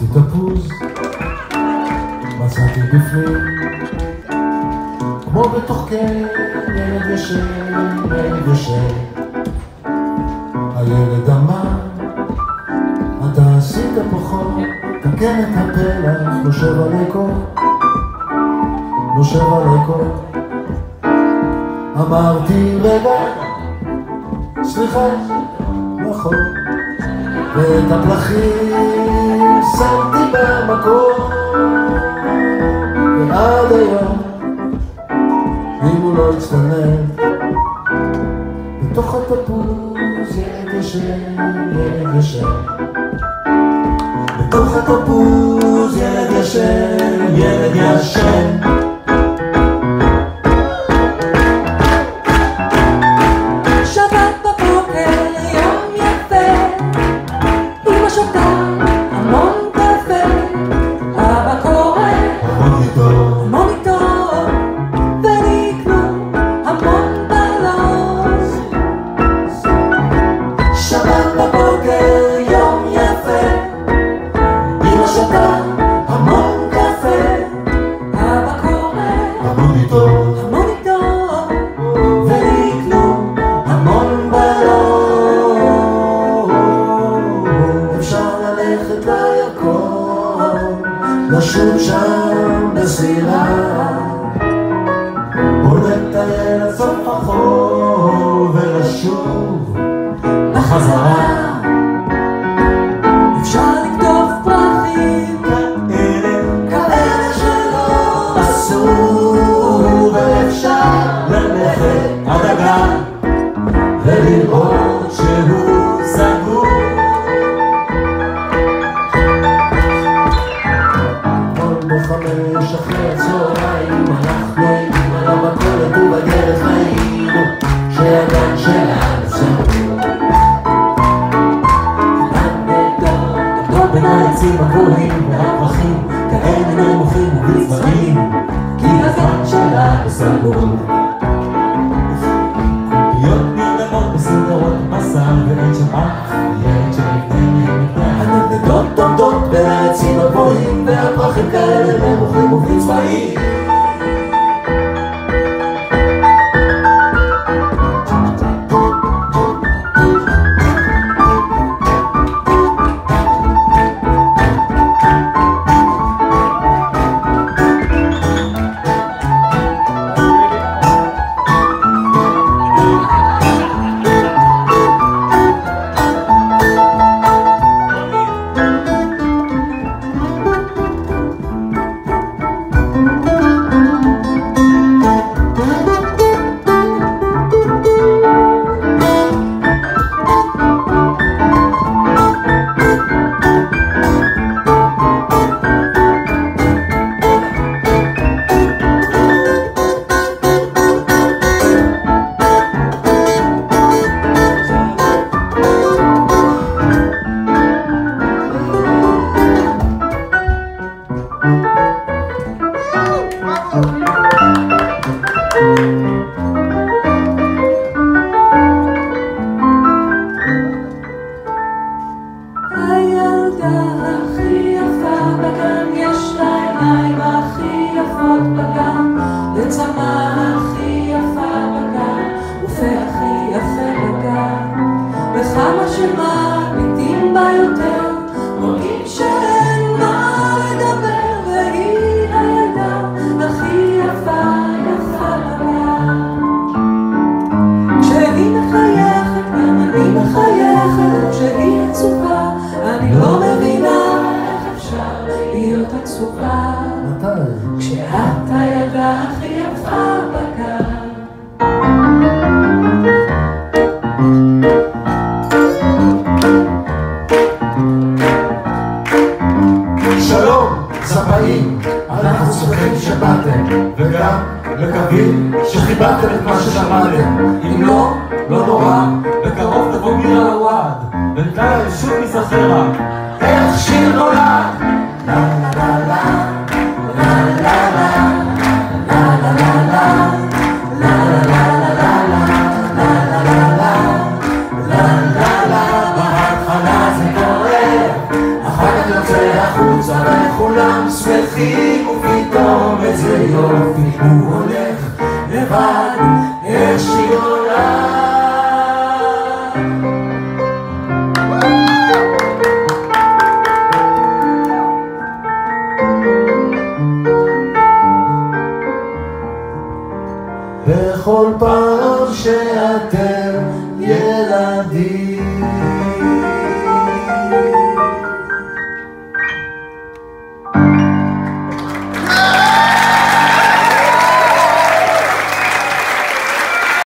אספתי תפוז, מצאתי בפנים, כמו בתוך ילד ישן. הילד אמר, אתה עשית פחות, תקן את הפלח, נושב עלי קור. אמרתי רגע, סליחה, נכון, ואת הפלחים שמתי במקום, ועד היום, אם הוא לא יצטנן, בתוך התפוז ילד ישן. בתוך התפוז ילד ישן. שבת בבוקר יום יפה, אמא שותה המון קפה, אבא קורא מוניטור, ונקנו המון בלון. שבת בבוקר יום יפה, אמא שותה המון קפה, אבא קורא המוניטור, ונקנו המון בלון. אפשר ללכת לירקון, לשוב שם בסירה, או לטייל עד סוף החור ולשוב בחזרה. אפשר לקטוף פרחים כאלה שלא אסור, ואפשר ללכת עד הגן ולראות שהוא סגור. כל בחמש אחרי הצהריים אנחנו היינו על המכולת ובדרך ראינו שהגן שלנו סגור. בין העצים הגבוהים והפרחים כאלה נמוכים ובצבעים, כי הגן שלנו סגור. קוביות נרדמות בסדרות בשר, ואין שם אף ילד שנפנה. הנדנדות עומדות בין העצים הגבוהים והפרחים כאלה נמוכים ובצבעים. הילדה הכי יפה בגן, יש לה עיניים הכי יפות בגן, וצמא הכי יפה בגן, ופה הכי יפה בגן. וכמה שמביטים בה יותר, רואים שאין מה לדבר, והיא הילדה הכי יפה בגן. כשהיא מחייכת גם אני מחייכת, כשהיא עצובה אני לא מבינה איך אפשר להיות עצובה, כשאת הילדה הכי יפה בגן. שלום ספאים, אנחנו שמחים שבאתם, וגם מקווים שחיברתם את מה ששמעתם. אם לא, לא נורא, בקרוב תבוא מירה לוואד, בינתיים שוב נזכר רק איך שיר נולד. לה לה לה לה לה לה לה לה לה לה בהתחלה זה קורה, אחר כך יוצא החוצה וכולם שמחים, ופתאום איזה יופי, הוא הולך לבד, איך שהיא עולה. בכל פעם שאתם ילדים